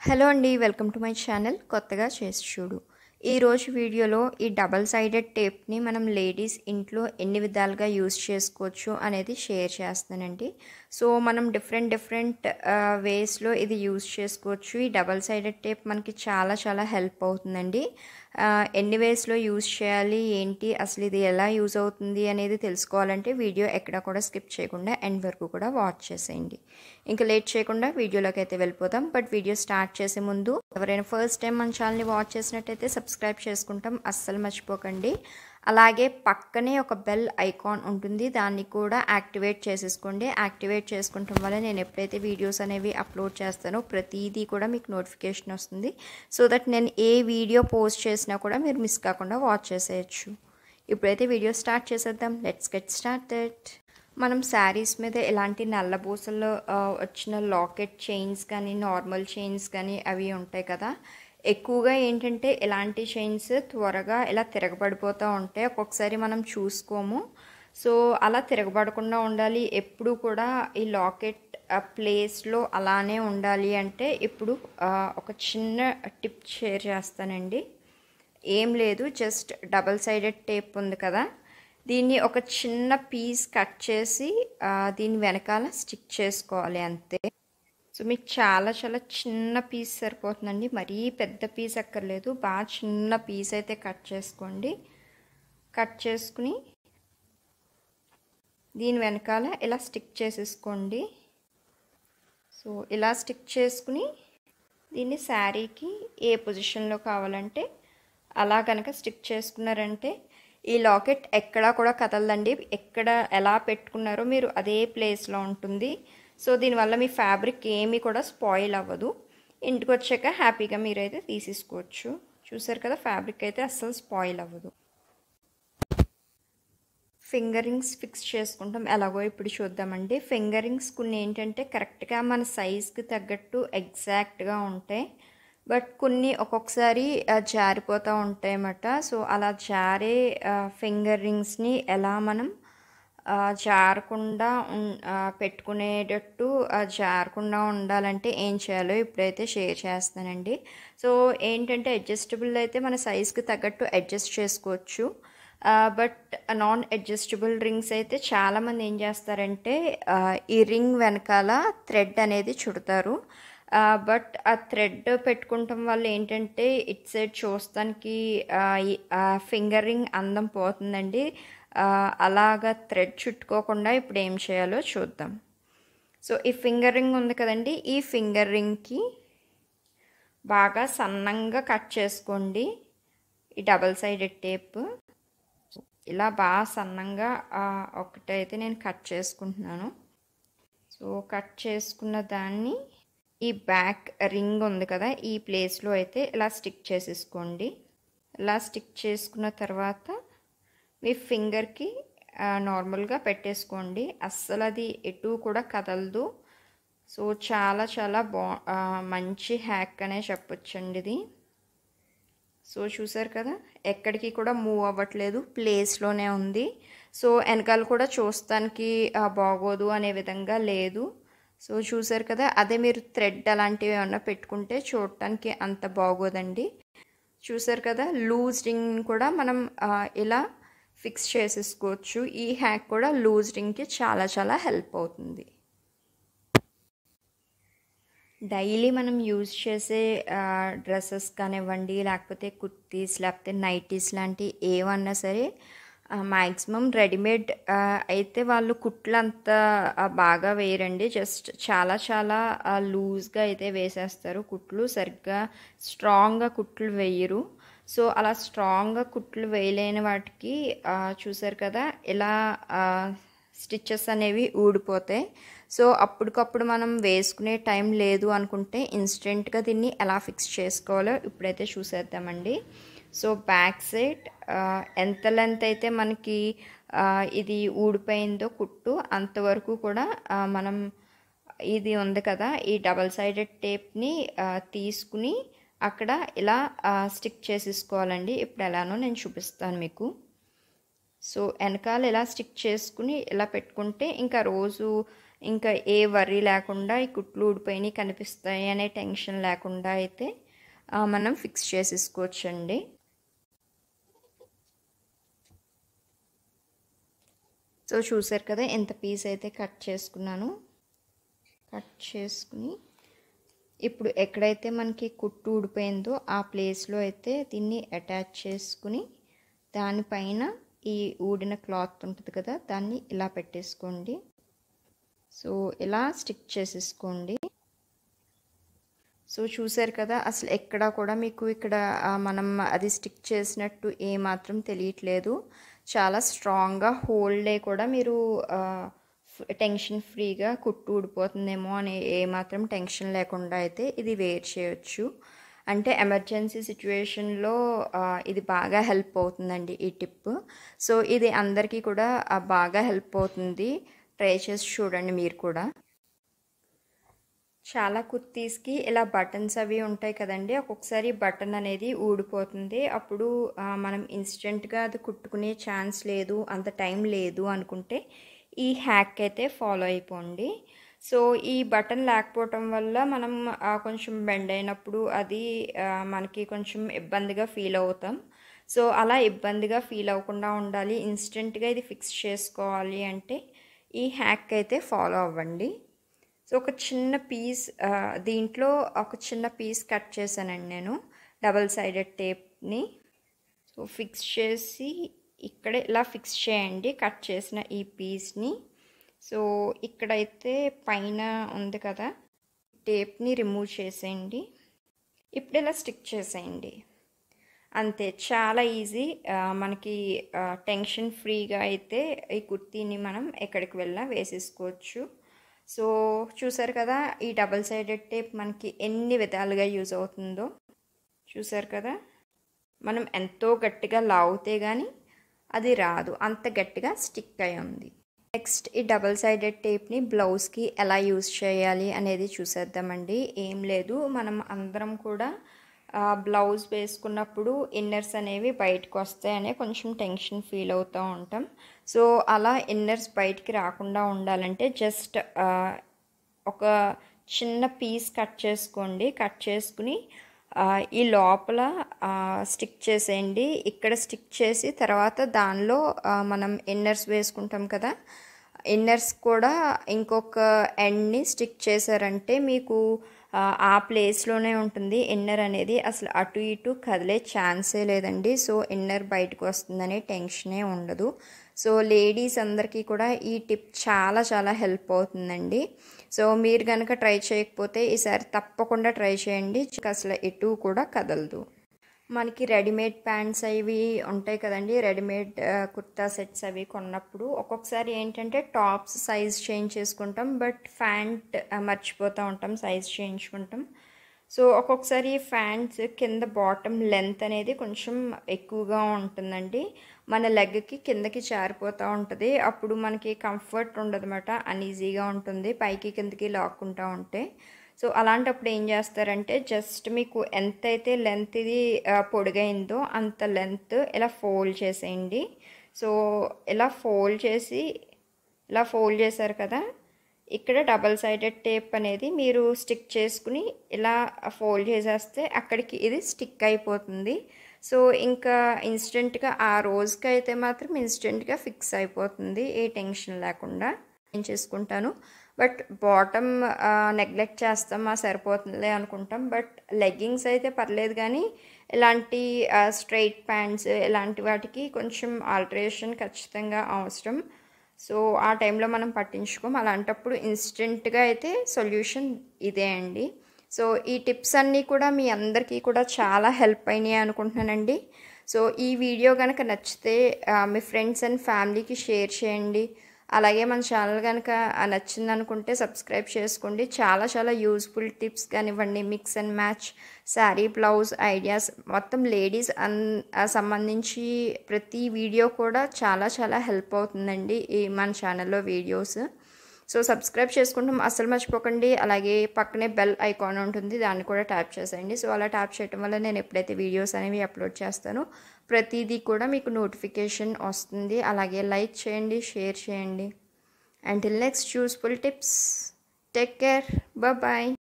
Hello అండి, welcome to my channel కొత్తగా చేసి చూడు. ఈరోజు వీడియోలో ఈ డబల్ సైడెడ్ టేప్ని మనం లేడీస్ ఇంట్లో ఎన్ని విధాలుగా యూస్ చేసుకోవచ్చు అనేది షేర్ చేస్తానండి. సో మనం డిఫరెంట్ వేస్లో ఇది యూస్ చేసుకోవచ్చు. ఈ డబల్ సైడెడ్ టేప్ మనకి చాలా హెల్ప్ అవుతుందండి. ఎన్ని వేస్లో యూస్ చేయాలి, ఏంటి, అసలు ఇది ఎలా యూజ్ అవుతుంది అనేది తెలుసుకోవాలంటే వీడియో ఎక్కడ కూడా స్కిప్ చేయకుండా ఎండ్ వరకు కూడా వాచ్ చేసేయండి. ఇంకా లేట్ చేయకుండా వీడియోలోకి అయితే వెళ్ళిపోతాం. బట్ వీడియో స్టార్ట్ చేసే ముందు ఎవరైనా ఫస్ట్ టైం మన ఛానల్ని వాచ్ చేసినట్టయితే సబ్స్క్రైబ్ చేసుకుంటాం, అస్సలు మర్చిపోకండి. అలాగే పక్కనే ఒక బెల్ ఐకాన్ ఉంటుంది, దాన్ని కూడా యాక్టివేట్ చేసేసుకోండి. యాక్టివేట్ చేసుకుంటాం వల్ల నేను ఎప్పుడైతే వీడియోస్ అనేవి అప్లోడ్ చేస్తానో ప్రతిదీ కూడా మీకు నోటిఫికేషన్ వస్తుంది. సో దట్ నేను ఏ వీడియో పోస్ట్ చేసినా కూడా మీరు మిస్ కాకుండా వాచ్ చేసేయచ్చు. ఇప్పుడైతే వీడియో స్టార్ట్ చేసేద్దాం. Let's get started. మనం శారీస్ మీద ఇలాంటి నల్లబూసల్లో వచ్చిన లాకెట్ చైన్స్ కానీ నార్మల్ చైన్స్ కానీ అవి ఉంటాయి కదా. ఎక్కువగా ఏంటంటే ఇలాంటి చైన్స్ త్వరగా ఇలా తిరగబడిపోతూ ఉంటాయి, ఒక్కొక్కసారి మనం చూసుకోము. సో అలా తిరగబడకుండా ఉండాలి, ఎప్పుడు కూడా ఈ లాకెట్ ప్లేస్లో అలానే ఉండాలి అంటే ఇప్పుడు ఒక చిన్న టిప్ షేర్ చేస్తానండి. ఏం లేదు, జస్ట్ డబల్ సైడెడ్ టేప్ ఉంది కదా, దీన్ని ఒక చిన్న పీస్ కట్ చేసి దీని వెనకాల స్టిక్ చేసుకోవాలి అంతే. సో మీకు చాలా చిన్న పీస్ సరిపోతుందండి, మరీ పెద్ద పీస్ అక్కర్లేదు, బాగా చిన్న పీస్ అయితే కట్ చేసుకోండి. కట్ చేసుకుని దీని వెనకాల ఇలా స్టిక్ చేసేసుకోండి. సో ఇలా స్టిక్ చేసుకుని దీన్ని శారీకి ఏ పొజిషన్లో కావాలంటే అలా కనుక స్టిక్ చేసుకున్నారంటే ఈ లాకెట్ ఎక్కడా కూడా కదలదండి. ఎక్కడ ఎలా పెట్టుకున్నారో మీరు అదే ప్లేస్లో ఉంటుంది. సో దీనివల్ల మీ ఫ్యాబ్రిక్ ఏమీ కూడా స్పాయిల్ అవ్వదు. ఇంటికి వచ్చాక హ్యాపీగా మీరైతే తీసేసుకోవచ్చు. చూసారు కదా, ఫ్యాబ్రిక్ అయితే అస్సలు స్పాయిల్ అవ్వదు. ఫింగరింగ్స్ ఫిక్స్ చేసుకుంటాం ఎలాగో ఇప్పుడు చూద్దామండి. ఫింగరింగ్స్ కొన్ని ఏంటంటే కరెక్ట్గా మన సైజ్కి తగ్గట్టు ఎగ్జాక్ట్గా ఉంటాయి, బట్ కొన్ని ఒక్కొక్కసారి జారిపోతూ ఉంటాయి అన్నమాట. సో అలా జారే ఫింగర్ రింగ్స్ని ఎలా మనం జారకుండా పెట్టుకునేటట్టు జారకుండా ఉండాలంటే ఏం చేయాలో ఇప్పుడైతే షేర్ చేస్తానండి. సో ఏంటంటే అడ్జస్టబుల్ అయితే మన సైజ్కి తగ్గట్టు అడ్జస్ట్ చేసుకోవచ్చు, బట్ నాన్ అడ్జస్టబుల్ రింగ్స్ అయితే చాలామంది ఏం చేస్తారంటే ఈ రింగ్ వెనకాల థ్రెడ్ అనేది చుడతారు. బట్ ఆ థ్రెడ్ పెట్టుకుంటాం వల్ల ఏంటంటే ఇట్ సైడ్ చూస్తానికి ఫింగర్ రింగ్ అందం పోతుందండి. అలాగా థ్రెడ్ చుట్టుకోకుండా ఇప్పుడు ఏం చేయాలో చూద్దాం. సో ఈ ఫింగర్ రింగ్ ఉంది కదండి, ఈ ఫింగర్ రింగ్కి బాగా సన్నంగా కట్ చేసుకోండి ఈ డబల్ సైడెడ్ టేప్. ఇలా బాగా సన్నంగా ఒకటైతే నేను కట్ చేసుకుంటున్నాను. సో కట్ చేసుకున్న దాన్ని ఈ బ్యాక్ రింగ్ ఉంది కదా, ఈ ప్లేస్లో అయితే ఇలా స్టిక్ చేసేసుకోండి. ఇలా స్టిక్ చేసుకున్న తర్వాత మీ ఫింగర్కి నార్మల్గా పెట్టేసుకోండి, అస్సలు అది ఎటు కూడా కదలదు. సో చాలా మంచి హ్యాక్ అనే చెప్పొచ్చండి ఇది. సో చూసారు కదా, ఎక్కడికి కూడా మూవ్ అవ్వట్లేదు, ప్లేస్లోనే ఉంది. సో వెనకాల కూడా చూస్తానికి బాగోదు అనే విధంగా లేదు. సో చూసారు కదా, అదే మీరు థ్రెడ్ అలాంటివి ఏమన్నా పెట్టుకుంటే చూడటానికి అంత బాగోదండి. చూసారు కదా, లూజ్ రింగ్ కూడా మనం ఇలా ఫిక్స్ చేసేసుకోవచ్చు. ఈ హ్యాక్ కూడా లూజ్ రింగ్కి చాలా హెల్ప్ అవుతుంది. డైలీ మనం యూజ్ చేసే డ్రెస్సెస్ కానివ్వండి, లేకపోతే కుర్తీస్, లేకపోతే నైటీస్ లాంటి ఏమన్నా సరే మ్యాక్సిమం రెడీమేడ్ అయితే వాళ్ళు కుట్లు అంత బాగా వేయరండి, జస్ట్ చాలా లూజ్గా అయితే వేసేస్తారు. కుట్లు సరిగ్గా స్ట్రాంగ్గా కుట్లు వేయరు. సో అలా స్ట్రాంగ్గా కుట్లు వేయలేని వాటికి చూసారు కదా, ఇలా స్టిచ్చెస్ అనేవి ఊడిపోతాయి. సో అప్పటికప్పుడు మనం వేసుకునే టైం లేదు అనుకుంటే ఇన్స్టెంట్గా దీన్ని ఎలా ఫిక్స్ చేసుకోవాలో ఇప్పుడైతే చూసేద్దామండి. సో బ్యాక్ సైడ్ ఎంత లెంత్ అయితే మనకి ఇది ఊడిపోయిందో కుట్టు అంతవరకు కూడా మనం ఇది ఉంది కదా, ఈ డబల్ సైడెడ్ టేప్ని తీసుకుని అక్కడ ఇలా స్టిక్ చేసేసుకోవాలండి. ఇప్పుడు ఎలానో నేను చూపిస్తాను మీకు. సో వెనకాల ఇలా స్టిక్ చేసుకుని ఇలా పెట్టుకుంటే ఇంకా రోజు ఇంకా ఏ వర్రీ లేకుండా ఈ కుట్లు ఊడిపోయినాయి కనిపిస్తాయి అనే టెన్షన్ లేకుండా అయితే మనం ఫిక్స్ చేసేసుకోవచ్చండి. సో చూసారు కదా ఎంత పీస్ అయితే కట్ చేసుకున్నాను. కట్ చేసుకుని ఇప్పుడు ఎక్కడైతే మనకి కుట్టు ఊడిపోయిందో ఆ ప్లేస్లో అయితే దీన్ని అటాచ్ చేసుకుని దానిపైన ఈ ఊడిన క్లాత్ ఉంటుంది కదా దాన్ని ఇలా పెట్టేసుకోండి. సో ఇలా స్టిక్ చేసేసుకోండి. సో చూసారు కదా అసలు ఎక్కడ కూడా మీకు ఇక్కడ మనం అది స్టిక్ చేసినట్టు ఏమాత్రం తెలియట్లేదు. చాలా స్ట్రాంగ్గా హోల్ డే కూడా మీరు టెన్షన్ ఫ్రీగా కుట్టు ఊడిపోతుందేమో అని ఏమాత్రం టెన్షన్ లేకుండా అయితే ఇది వేర్ చేయొచ్చు. అంటే ఎమర్జెన్సీ సిచ్యువేషన్లో ఇది బాగా హెల్ప్ అవుతుందండి ఈ టిప్. సో ఇది అందరికీ కూడా బాగా హెల్ప్ అవుతుంది. ట్రై చేసి చూడండి మీరు కూడా. చాలా కుర్తీస్కి ఇలా బటన్స్ అవి ఉంటాయి కదండి, ఒక్కొక్కసారి బటన్ అనేది ఊడిపోతుంది. అప్పుడు మనం ఇన్స్టెంట్గా అది కుట్టుకునే ఛాన్స్ లేదు, అంత టైం లేదు అనుకుంటే ఈ హ్యాక్ అయితే ఫాలో అయిపోండి. సో ఈ బటన్ లేకపోవటం వల్ల మనం కొంచెం బెండ్ అయినప్పుడు అది మనకి కొంచెం ఇబ్బందిగా ఫీల్ అవుతాం. సో అలా ఇబ్బందిగా ఫీల్ అవ్వకుండా ఉండాలి, ఇన్స్టెంట్గా ఇది ఫిక్స్ చేసుకోవాలి అంటే ఈ హ్యాక్ అయితే ఫాలో అవ్వండి. సో ఒక చిన్న పీస్ దీంట్లో ఒక చిన్న పీస్ కట్ చేశానండి నేను డబల్ సైడెడ్ టేప్ని. సో ఫిక్స్ చేసి ఇక్కడ ఇలా ఫిక్స్ చేయండి కట్ చేసిన ఈ పీస్ని. సో ఇక్కడైతే పైన ఉంది కదా టేప్ని రిమూవ్ చేసేయండి. ఇప్పుడు ఇలా స్టిక్ చేసేయండి. అంతే, చాలా ఈజీ. మనకి టెన్షన్ ఫ్రీగా అయితే ఈ కుర్తీని మనం ఎక్కడికి వెళ్ళినా వేసేసుకోవచ్చు. సో చూసారు కదా ఈ డబల్ సైడెడ్ టేప్ మనకి ఎన్ని విధాలుగా యూజ్ అవుతుందో. చూసారు కదా, మనం ఎంతో గట్టిగా లాగితే కానీ అది రాదు, అంత గట్టిగా స్టిక్ అయి ఉంది. నెక్స్ట్ ఈ డబల్ సైడెడ్ టేప్ని బ్లౌజ్కి ఎలా యూజ్ చేయాలి అనేది చూసేద్దామండి. ఏం లేదు, మనం అందరం కూడా బ్లౌజ్ వేసుకున్నప్పుడు ఇన్నర్స్ అనేవి బయటకు వస్తాయనే కొంచెం టెన్షన్ ఫీల్ అవుతూ ఉంటాం. సో అలా ఇన్నర్స్ బయటికి రాకుండా ఉండాలంటే జస్ట్ ఒక చిన్న పీస్ కట్ చేసుకోండి. కట్ చేసుకుని ఈ లోపల స్టిక్ చేసేయండి. ఇక్కడ స్టిక్ చేసి తర్వాత దానిలో మనం ఇన్నర్స్ వేసుకుంటాం కదా, ఇన్నర్స్ కూడా ఇంకొక ఎండ్ని స్టిక్ చేశారంటే మీకు ఆ ప్లేస్లోనే ఉంటుంది ఇన్నర్ అనేది, అసలు అటు ఇటు కదిలే ఛాన్సే లేదండి. సో ఇన్నర్ బయటకు వస్తుందనే టెన్షనే ఉండదు. సో లేడీస్ అందరికీ కూడా ఈ టిప్ చాలా చాలా హెల్ప్ అవుతుందండి. సో మీరు కనుక ట్రై చేయకపోతే ఈసారి తప్పకుండా ట్రై చేయండి, అసలు ఎటు కూడా కదలదు. మనకి రెడీమేడ్ ప్యాంట్స్ అవి ఉంటాయి కదండి, రెడీమేడ్ కుర్తా సెట్స్ అవి కొన్నప్పుడు ఒక్కొక్కసారి ఏంటంటే టాప్స్ సైజ్ చేంజ్ చేసుకుంటాం, బట్ ప్యాంట్ మర్చిపోతూ ఉంటాం సైజ్ చేయించుకుంటాం. సో ఒక్కొక్కసారి ప్యాంట్స్ కింద బాటమ్ లెంత్ అనేది కొంచెం ఎక్కువగా ఉంటుందండి, మన లెగ్కి కిందకి జారిపోతూ ఉంటుంది. అప్పుడు మనకి కంఫర్ట్ ఉండదు అన్నమాట, అన్ఈజీగా ఉంటుంది పైకి కిందకి లాక్కుంటూ ఉంటే. సో అలాంటప్పుడు ఏం చేస్తారంటే జస్ట్ మీకు ఎంతైతే లెంత్ ఇది పొడిగైందో అంత లెంత్ ఇలా ఫోల్డ్ చేసేయండి. సో ఇలా ఫోల్డ్ చేశారు కదా, ఇక్కడ డబల్ సైడెడ్ టేప్ అనేది మీరు స్టిక్ చేసుకుని ఇలా ఫోల్డ్ చేసేస్తే అక్కడికి ఇది స్టిక్ అయిపోతుంది. సో ఇంకా ఇన్స్టెంట్గా ఆ రోజుకి అయితే మాత్రం ఇన్స్టెంట్గా ఫిక్స్ అయిపోతుంది, ఏ టెన్షన్ లేకుండా నేను చేసుకుంటాను. బట్ బాటమ్ నెగ్లెక్ట్ చేస్తాం, సరిపోతుందిలే అనుకుంటాం. బట్ లెగ్గింగ్స్ అయితే పర్లేదు, కానీ ఇలాంటి స్ట్రైట్ ప్యాంట్స్ ఇలాంటి వాటికి కొంచెం ఆల్టరేషన్ ఖచ్చితంగా అవసరం. సో ఆ టైంలో మనం పట్టించుకోం, అలాంటప్పుడు ఇన్స్టెంట్గా అయితే సొల్యూషన్ ఇదే అండి. సో ఈ టిప్స్ అన్నీ కూడా మీ అందరికీ కూడా చాలా హెల్ప్ అయినాయి అనుకుంటున్నానండి. సో ఈ వీడియో కనుక నచ్చితే మీ ఫ్రెండ్స్ అండ్ ఫ్యామిలీకి షేర్ చేయండి. అలాగే మన ఛానల్ కనుక నచ్చింది అనుకుంటే సబ్స్క్రైబ్ చేసుకోండి. చాలా చాలా యూస్ఫుల్ టిప్స్ కానివ్వండి, mix and match, sari blouse ideas, మొత్తం లేడీస్ సంబంధించి ప్రతి వీడియో కూడా చాలా చాలా హెల్ప్ అవుతుందండి ఈ మన ఛానల్లో వీడియోస్. సో సబ్స్క్రైబ్ చేసుకుంటాం అస్సలు మర్చిపోకండి. అలాగే పక్కనే బెల్ ఐకాన్ ఉంటుంది, దాన్ని కూడా ట్యాప్ చేసేయండి. సో అలా ట్యాప్ చేయడం వల్ల నేను ఎప్పుడైతే వీడియోస్ అనేవి అప్లోడ్ చేస్తానో ప్రతిదీ కూడా మీకు నోటిఫికేషన్ వస్తుంది. అలాగే లైక్ చేయండి, షేర్ చేయండి. Until next useful tips, take care. Bye bye.